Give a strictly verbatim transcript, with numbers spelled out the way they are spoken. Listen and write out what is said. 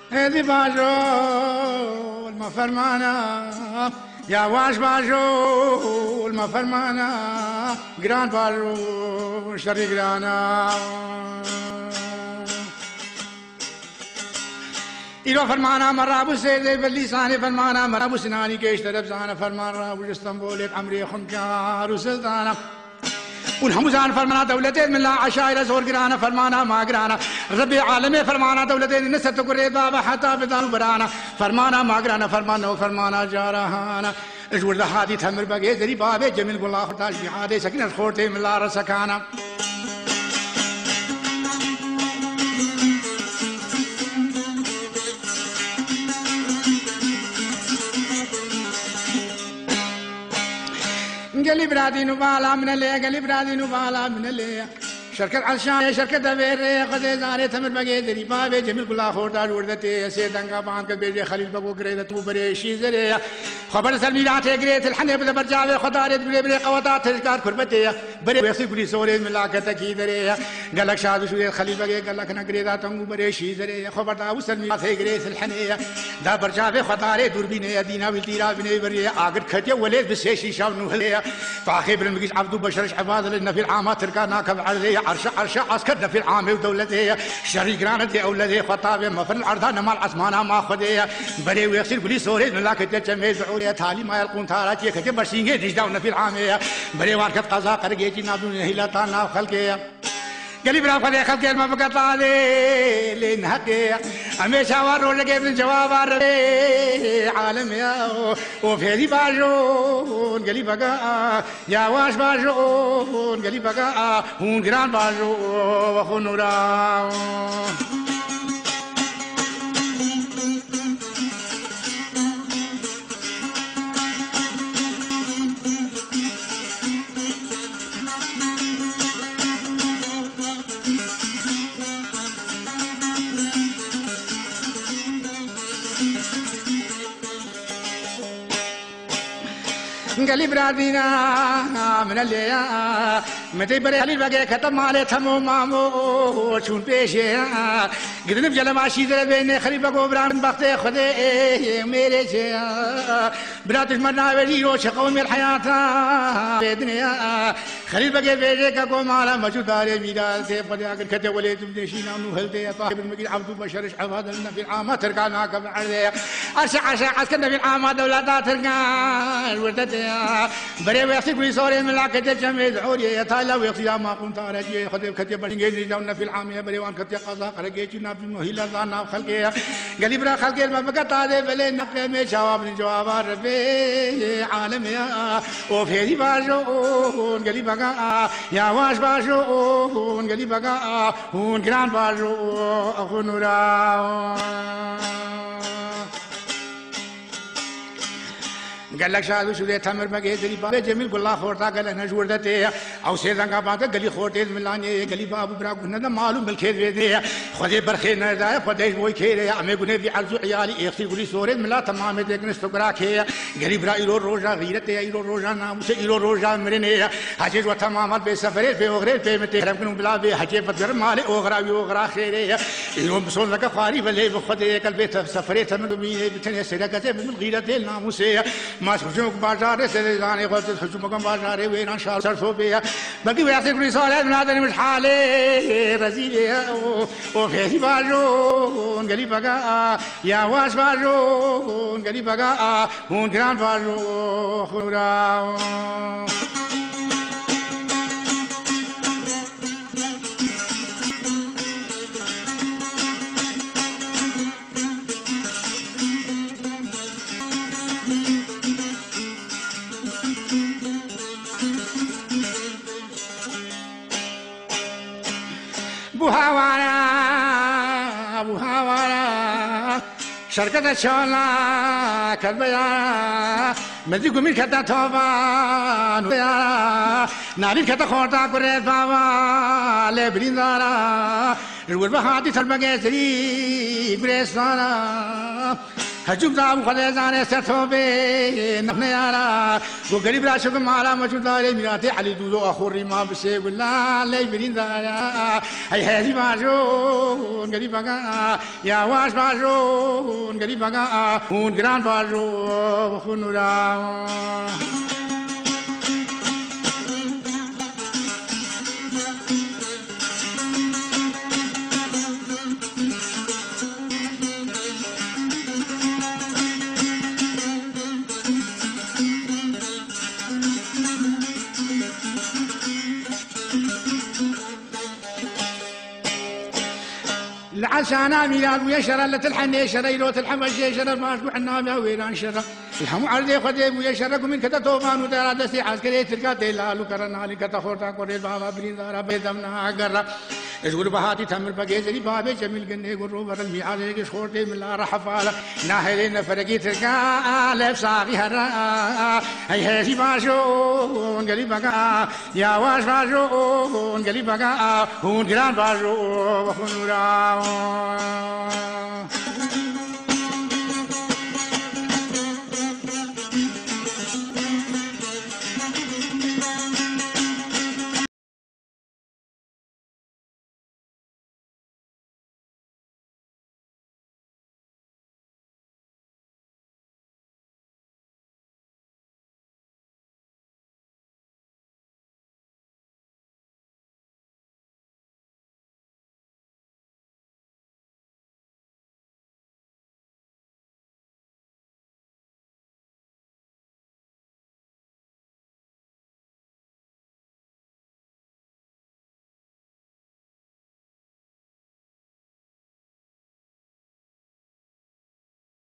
هذي باجول ما فرمانا يا واش باجول ما فرمانا جران باجول شري جرانا إلو فرمانا مرابو سيدي باللسان فرمانا مرابو سناني كيش تربزانا فرمان رابو اسطنبول عمري خنكار وسلطانا والحمزان فرمانا دولتين من الله عشائر زور قرانا فرمانا ما قرانا ربي عالمي فرمانا دولتين نسيت قريت بابا حتى بدان برانا فرمانا ما قرانا فرمانا وفرمانا جارهانا اجور هادي تمر بقي زري بابي جميل بالله خطال بحادي سكن الخورتي من الله رسكانا قلي برادي نبالا من اللي قلي برادي نبالا من اللي شركة عشان شركة دبير قد زاري تمر بقي دري بابي جميل كلها خورتا جوردتي سيدنگا بان كبير خليل بقو قريدة تو بريشي زري خبر سلميلات قريت الحني بدا برجاوي خطارت بري بري قوطات تذكار كربتي بري ويخسي كلي سوري من لاكتا كي دري قالك شاد شوية خليل بقي قالك نقريدة تنگو بريشي زري خبر دا سلميلات قريت الحني دا برجاوي خطارت دوربيني دينا والتيرا بني بري آقر خطية وليد بسيشي شاونو هلي فاخي بالمقيش عبدو بشرش عباد لنا في العامات تركانا كبعرضي عرش عرش عسكرنا في العام ودولتي شريك رانتي اولادي خطابي ما في الارض مال عثمانه ما خذي بري ويغسل كل سوري لا كتجمع بعوري تالي ما يلقون تاراتي كتب برسينجي دجداونا في العام بري واركت قضاء قرقيتي نابون هيلاتانا خلقي قالي برا خذي خلقي ما بقى طالي لنهدي هميشه ورو لقيت الجواب عالم يا وفي هذي باجون قالي بقى يا واش باجون قالي بقى هون جران باجو وخنورا قالي برادينا من اللي متى بري علي بقى ختم عليه ثمو مامو شون بيشي قدنا بجلا ماشي ذا بين خليفة قبران بختي خذي ميري شي براتش مرنا وليو شقوم الحياة بدنيا خليفة بقى بيجي كقوم على موجود على ميدان سيف قد أقل كتب وليد بدشي نامو هلدي طاهب المجيد عبدو بشرش عباد لنا في العامات تركانا قبل عرضي أرشع أرشع عسكرنا في العامات دولتا تركان وردتي بري ويحسي كل سوري من لاكت الجميع دعوري يتالا ويقصي ما قمت أرجي خذي كتب برنجي جاونا في العامية بري وان كتب قضاء قرقيتي نابي مهيلا ظانا خلقي قالي برا خلقي ما بقى طالي بلي نقي مي جواب من جواب ربي عالم يا وفي هذي باجون قالي بقى يا واش باجون قالي بقى هون جران باجو أخو نورا قال لك شادو شو ده تمر بقى دري بابا جميل بالله خورتا قال انا جوردته او سيدنگا بات گلی خورته ملاني گلی بابو برا گنا معلوم بالخير بيدي خدي برخينا دا خدي وي خير امي گني في عرض عيالي اختي گلي سوري ملا تمام دكن استقراكه گلی برا يرو روجا غيرته يرو روجا نام سے يرو روجا مرني حاجه جو تمام بسفر في وغير في مت ركن بلا بي حاجه فجر مال اوغرا يوغرا خير يوم بصون لك خاري بلي بخدي قلبي سفرت من بي بتني سرقته من غيرته ناموسه ما سوچو بازار سے جانے کو سوچو مگم بازار ویران شال سرسو بیا بقي ويعطي كل صالح من هذا مش حالي رزيل او في باجون قالي بقى يا واش باجون قالي بقى هون جران باجو خورا بوهاوانا بوهاوانا شركة شولا كربيا مدي قومي كتا توبان يا ناري كتا خورتا كوريت بابا لبرين دارا الور بهادي تربا جسري بريسانا هجوم دام خدا زانه سرتوبه نخنيارا وقريب لا شوف مالا موجود لا ميراتي علي دودو اخوري ما بشي ولا لي برين دايا هي هذي باجون قريب بقى يا واش باجون قريب بقى هون جران باجون خنورا العشانا ميلاد ويشرى لتلحن شرى لو تلحم الشيشرى الماسبوع النام يا ويران شرى الحمو عرضي خديم ويشرى من كذا توفان ودار دسي عسكري تلقى تلا لكرنا لك خورتا قريب بابا بريدارا بيدمنا غرا يقول بهاتي تمر بجيزري بابي جميل جني قرو برل مي عليك شورتي من لا رحفاله ناهلين فرقي تلقى لف صاغي هرا هي هي باشون قلي بقى يا واش باشون قلي بقى هون جران باشون وخنورا